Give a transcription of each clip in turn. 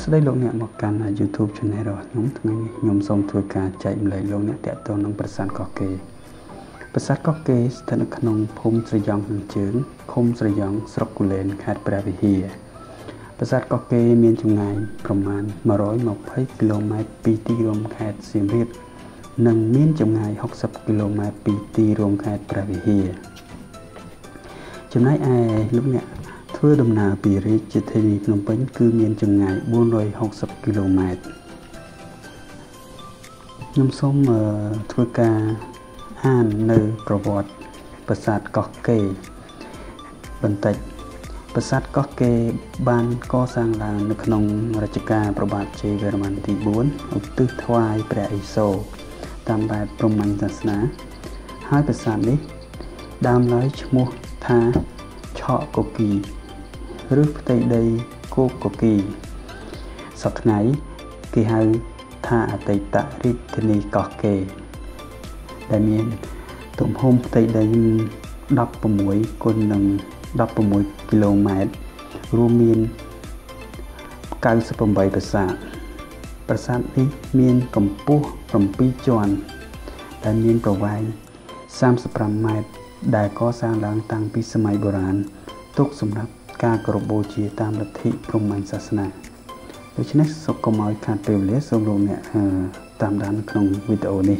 ស្ដីលោកអ្នកមកកាន់ YouTube Channel របស់ខ្ញុំថ្ងៃនេះខ្ញុំសូមធ្វើការចែកម្លែកលោកអ្នកទាក់ទងនឹងប្រាសាទកោះកេរប្រាសាទកោះកេរស្ថិតនៅក្នុងភូមិស្រយ៉ង់ខាងជើងឃុំស្រយ៉ង់ស្រុកគូលែនខេត្តព្រះវិហារប្រាសាទកោះកេរមានចម្ងាយប្រមាណ120គីឡូម៉ែត្រពីទីរួមខេត្តសៀមរាបនិងមានចម្ងាយ60គីឡូម៉ែត្រពីទីរួមខេត្តព្រះវិហារចំណែកឯលោកអ្នកធ្វើដំណើរពីរាជធានីភ្នំពេញគឺមានចម្ងាយ460គីឡូម៉ែត្រខ្ញុំសូមធ្វើការអាននៅប្រវត្តិប្រាសាទកោះកេរបន្តិចប្រាសាទកោះកេរបានកសាងឡើងនៅក្នុងរជ្ជកាលព្រះបាទជ័យវរ្ម័នទី4ឧទ្ទិសថ្វាយព្រះឥសូរតាមបែបព្រហ្មញ្ញសាសនាហើយប្រាសាទនេះដើមឡើយឈ្មោះថាឆកកគីឬផ្ទៃដីគោកគីសប្តាហ៍ថ្ងៃគេហៅថាអតីតរាជធានីកោះកេរដែលមានទំហំផ្ទៃដី16គុណនឹង16គីឡូម៉ែត្ររួមមាន98ប្រាសាទប្រាសាទនេះមានកម្ពស់7ជាន់ដែលមានប្រវែង35ម៉ែត្រដែលកសាងឡើងតាំងពីសម័យបុរាណទុកសម្រាប់ការគោរពបូជាតាមលទ្ធិព្រហ្មញ្ញសាសនាដូច្នេះសូមកុំឲ្យខាតពេលវេលាសូមលោកអ្នកតាមដានក្នុងវីដេអូនេះ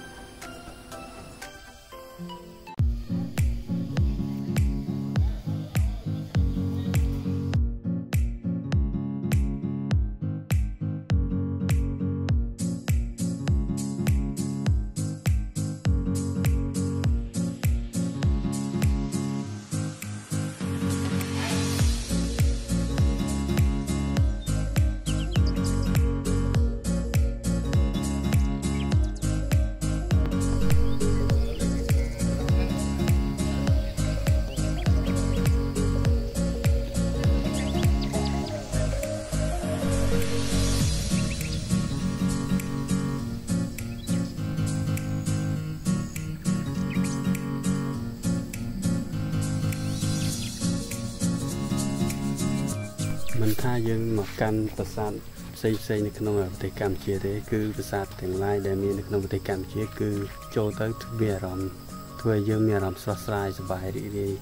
មិនថាយើងមកកាន់ប្រាសាទផ្សេងនៅក្នុងប្រទេសកម្ពុជាទេគឺប្រាសាទទាំងឡាយដែលមាននៅក្នុងប្រទេសកម្ពុជាគឺចូលទៅមានអារម្មណ៍ធ្វើឲ្យយើងមានអារម្មណ៍ស្រស់ស្រាយសប្បាយរីករាយ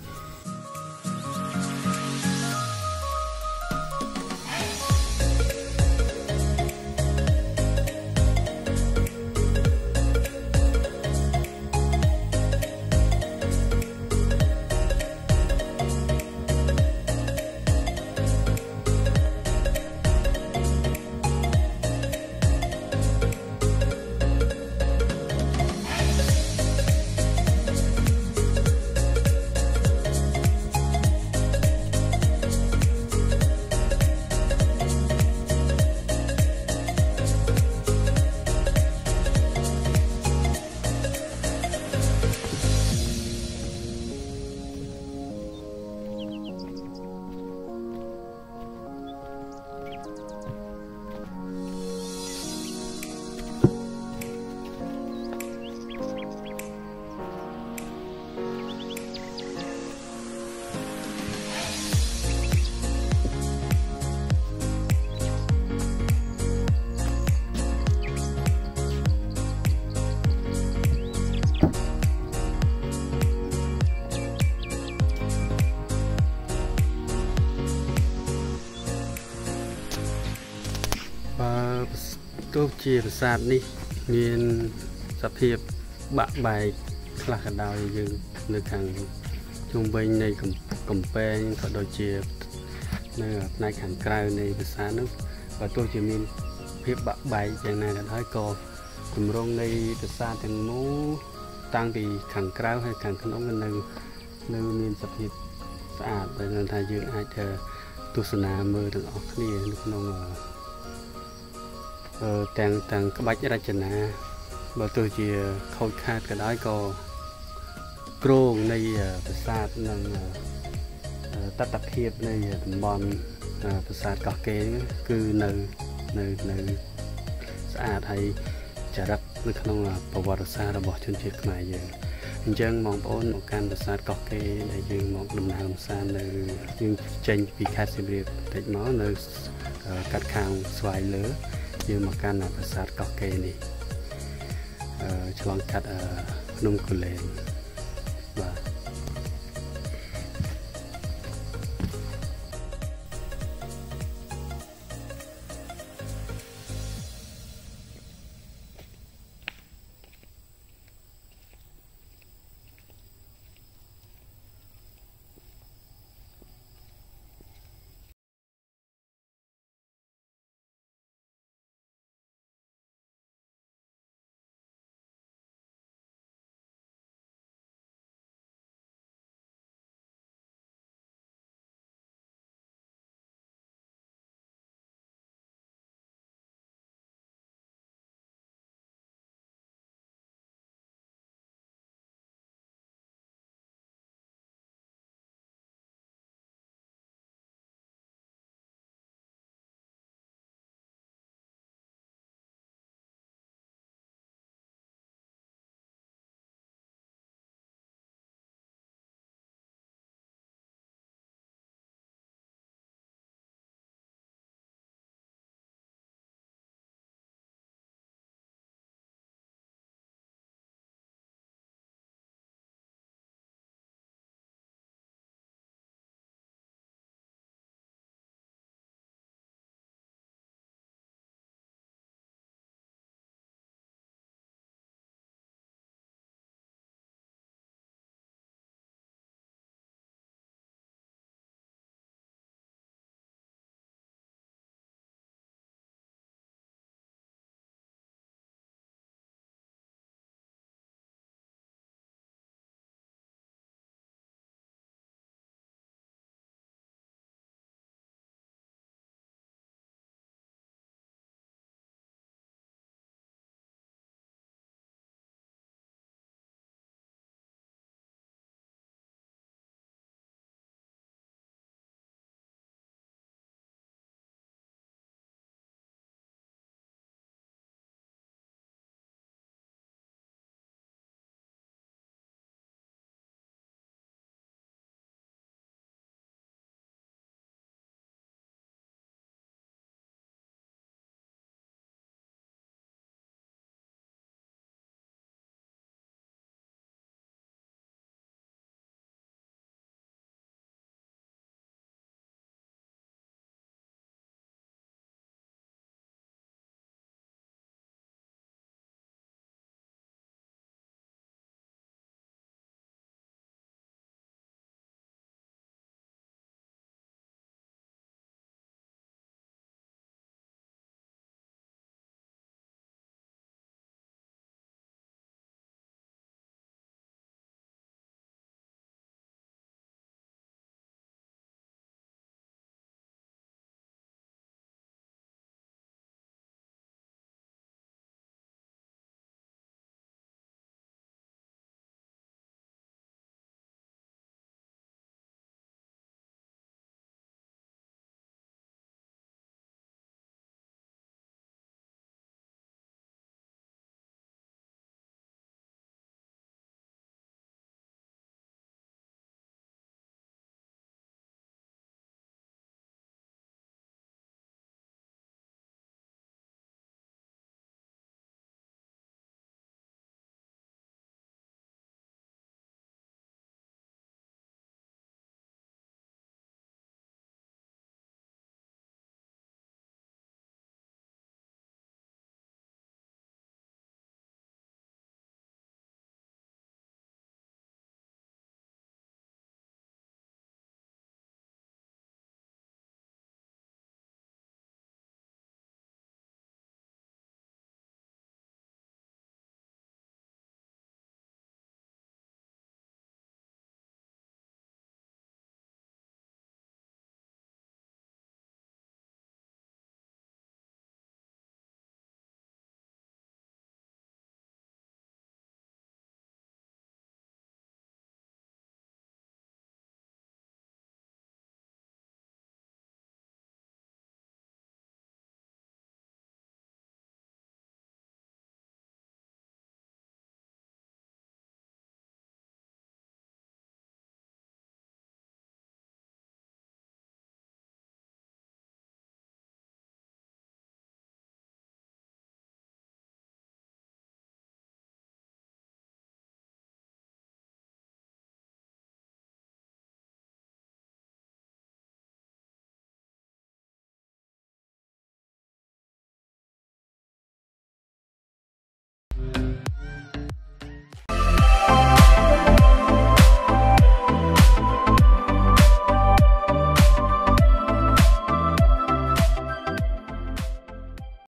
ទោះជាប្រាសាទនេះមានសភាពបាក់បែកខ្លះក៏ដោយយើងនៅខាងជុំវិញនៃកំពែងក៏ដូចជានៅផ្នែកខាងក្រៅនៃប្រាសាទនោះបើទោះជាមានភាពបាក់បែកយ៉ាងណាក៏ដោយក៏ទម្រង់នៃប្រាសាទទាំងមូលតាំងពីខាងក្រៅហើយខាងក្នុងនៅមានសភាពស្អាតដែលថាយើងអាចទស្សនាមើលទាំងអស់គ្នានៅក្នុងទាំងក្បាច់រចនាបើទោះជាខូចខាតក៏ដោយក៏គ្រោងនៃប្រាសាទនិងតថភាពនៃតំបន់ប្រាសាទកោះកេរគឺនៅស្អាតហើយចរិតនៅក្នុងប្រវត្តិសាស្ត្ររបស់ជនជាតិខ្មែរយើង អញ្ចឹងបងប្អូនមកកាន់ប្រាសាទកោះកេរដែលយើងមកដំណើរកម្សាន្តនៅយើងចេញពីខេត្តសៀមរាបតិចមកនៅកាត់ខាងស្វាយលើយើងមកកាន់ប្រាសាទកោះកេរនេះឆ្លងកាត់ភ្នំគូលែន